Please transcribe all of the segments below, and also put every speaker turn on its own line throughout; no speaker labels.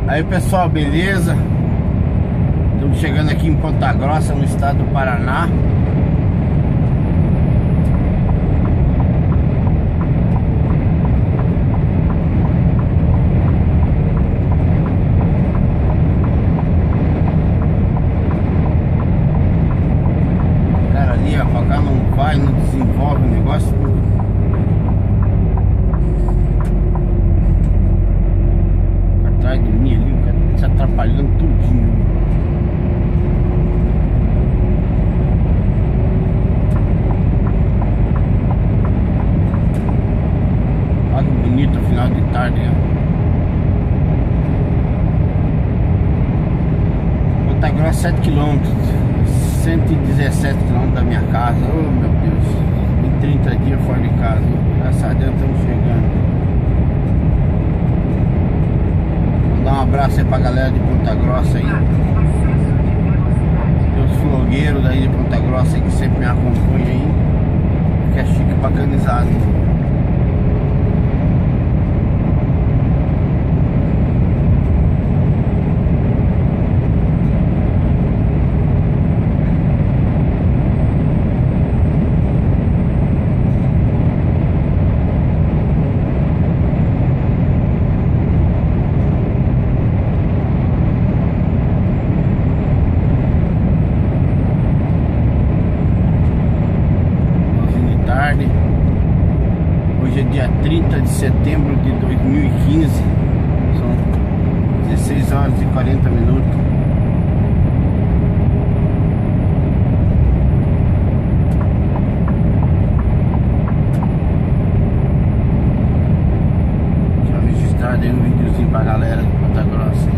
Aí pessoal, beleza? Estamos chegando aqui em Ponta Grossa, no estado do Paraná. Cara, ali ó, pra cá não vai, não desenvolve o negócio. Atrás de mim ali, o cara tá se atrapalhando tudinho. Olha que bonito o final de tarde, ó. Ponta Grossa, 7 km, 117 km da minha casa. Oh meu Deus, em 30 dias fora de casa. Graças a Deus estamos chegando. Dar um abraço aí pra galera de Ponta Grossa aí. Tem os flogueiros daí de Ponta Grossa aí que sempre me acompanham aí. Que é chique bacanizado. Hoje é dia 30 de setembro de 2015. São 16 horas e 40 minutos. Deixa eu registrar aí um videozinho pra galera de Ponta Grossa.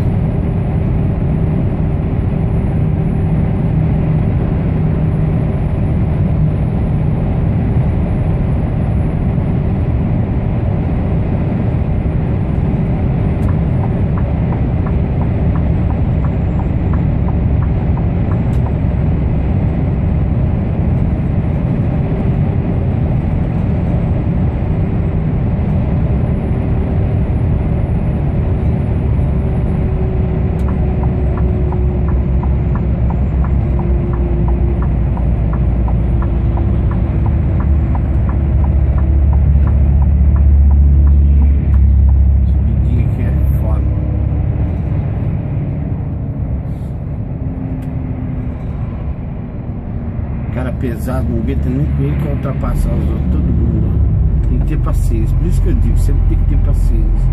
Cara pesado, não aguenta nem com ele que vai ultrapassar os outros, todo mundo, ó. Tem que ter paciência, por isso que eu digo, sempre tem que ter paciência.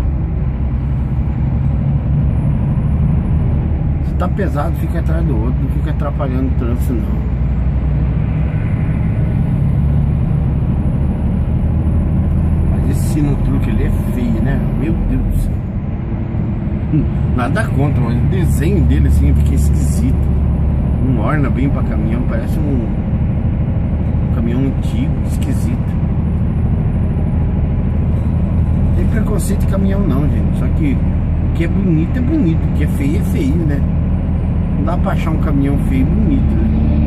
Se tá pesado, fica atrás do outro, não fica atrapalhando o trânsito não. Mas esse sino-truque ali é feio, né? Meu Deus do céu. Nada contra, mas o desenho dele assim fica esquisito. Não orna bem pra caminhão, parece um caminhão antigo, esquisito. Não tem preconceito de caminhão não, gente. Só que o que é bonito, o que é feio, né? Não dá pra achar um caminhão feio e bonito, né?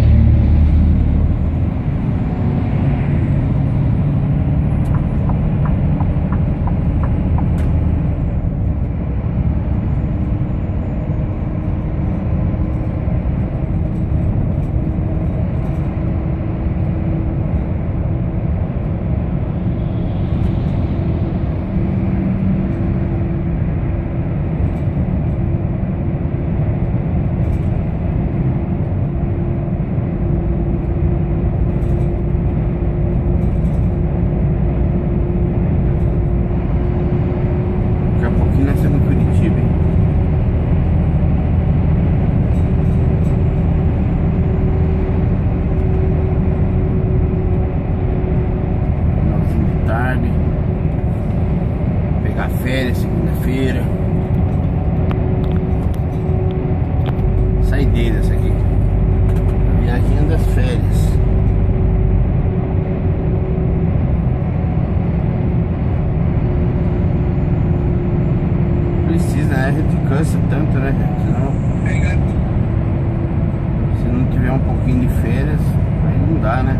Pegar férias segunda-feira. Saideira essa aqui. Viagem das férias. Precisa, né? A gente cansa tanto, né, gente? Se não tiver um pouquinho de férias, aí não dá, né?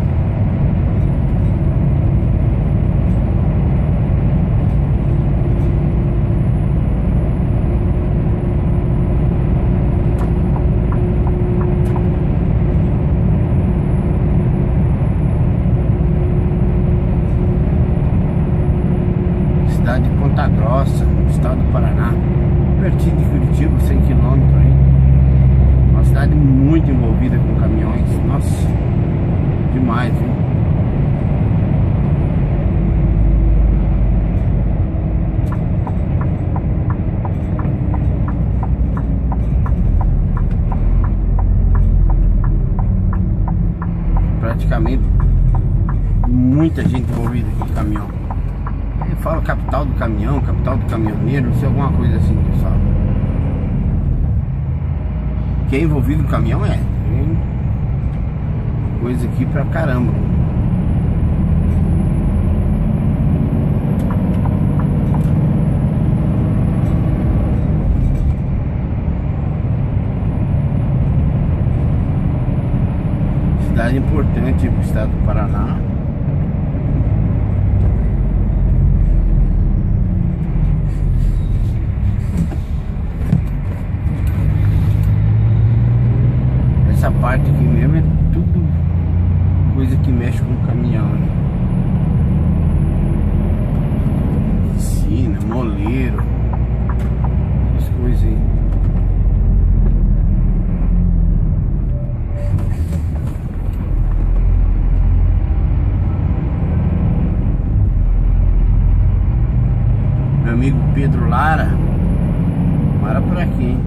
Ponta Grossa, estado do Paraná, pertinho de Curitiba, 100 km aí. Uma cidade muito envolvida com caminhões. Nossa, demais, viu? Praticamente muita gente envolvida com caminhão. Eu falo capital do caminhão, capital do caminhoneiro, não sei, alguma coisa assim, pessoal. Quem é envolvido com caminhão tem coisa aqui pra caramba. Cidade importante pro estado do Paraná. Essa parte aqui mesmo é tudo coisa que mexe com o caminhão, né? Oficina, moleiro, essas coisas aí. Meu amigo Pedro Lara mora por aqui, hein?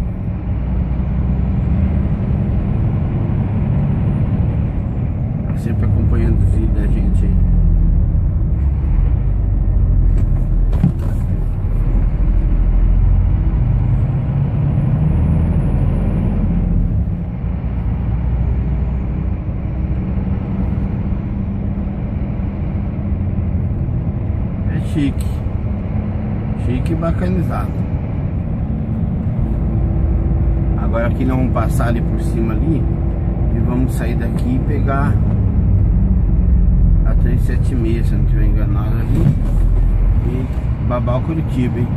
Sempre acompanhando os vídeos da gente aí. É chique. Chique e bacanizado. Agora aqui nós vamos passar ali por cima ali e vamos sair daqui e pegar a 376, se não estiver enganado ali, e Babau Curitiba, hein?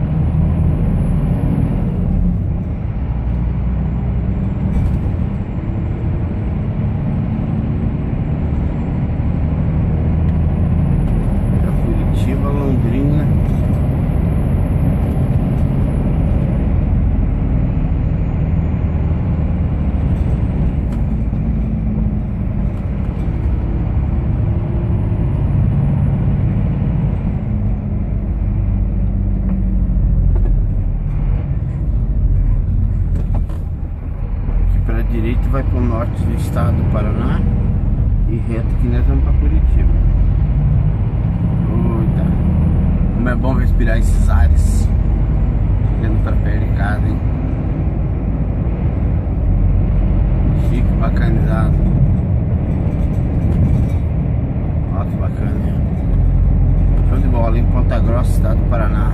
Curitiba, Londrina. Direito vai para o norte do estado do Paraná e reto que nós vamos para Curitiba. Eita, como é bom respirar esses ares indo para perto de casa, hein? Chique, bacanizado. Olha que bacana, hein? Show de bola, em Ponta Grossa, estado do Paraná.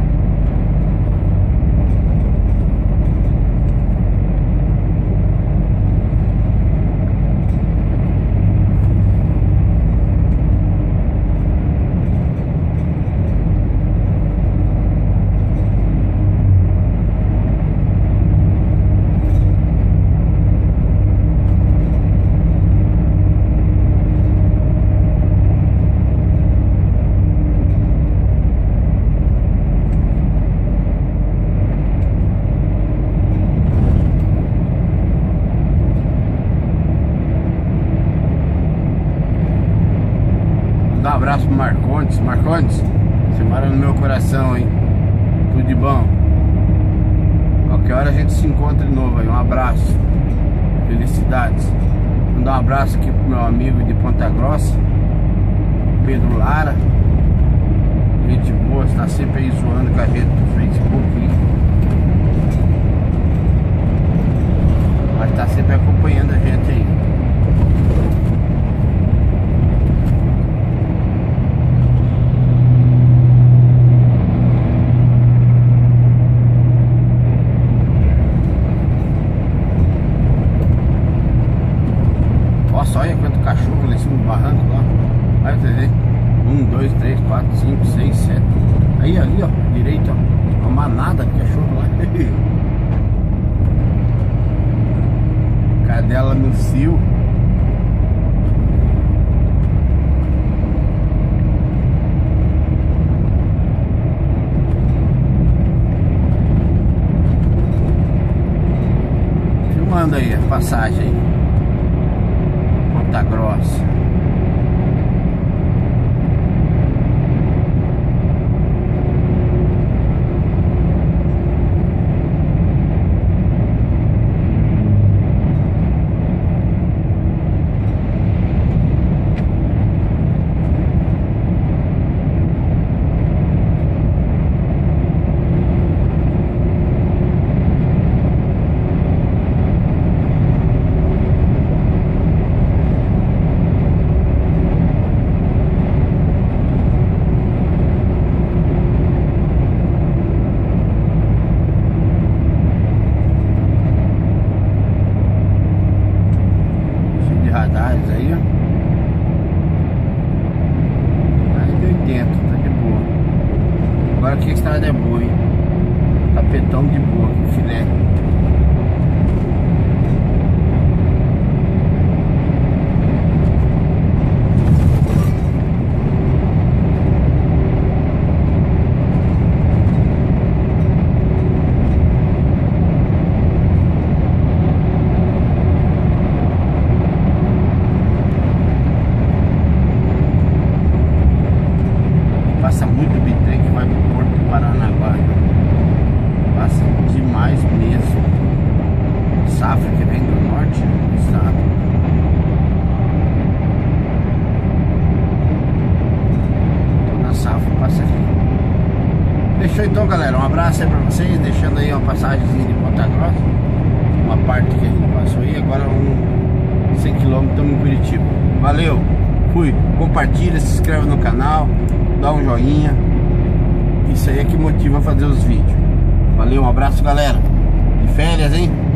Dá um abraço pro Marcondes. Marcondes, você mora no meu coração, hein? Tudo de bom. Qualquer hora a gente se encontra de novo aí. Um abraço. Felicidades. Vou dar um abraço aqui pro meu amigo de Ponta Grossa, Pedro Lara. Gente boa, está sempre aí zoando com a gente no Facebook. Mas está sempre acompanhando a gente aí. Nossa, olha quanto cachorro lá em cima do barranco lá. Vai ver. 1, 2, 3, 4, 5, 6, 7. Aí ali, ó, direito, ó. Uma manada de cachorro lá. Cadela no cio. quando aí a passagem aí? Ponta Grossa. Radares aí, ó. Mais de 80, tá de boa. Agora aqui a estrada é boa, hein? Tapetão de boa, filé. Passa muito bitrem que vai pro Porto do Paranaguá. Passa demais mesmo. Safra que vem do norte do estado. Toda a safra passa aqui. Fechou então, galera. Um abraço aí pra vocês. Deixando aí uma passagemzinha de Ponta Grossa. Uma parte que a gente passou aí. Agora 100 km estamos em Curitiba. Valeu. Fui. Compartilha, se inscreve no canal. Dá um joinha. Isso aí é que motiva a fazer os vídeos. Valeu, um abraço, galera. De férias, hein?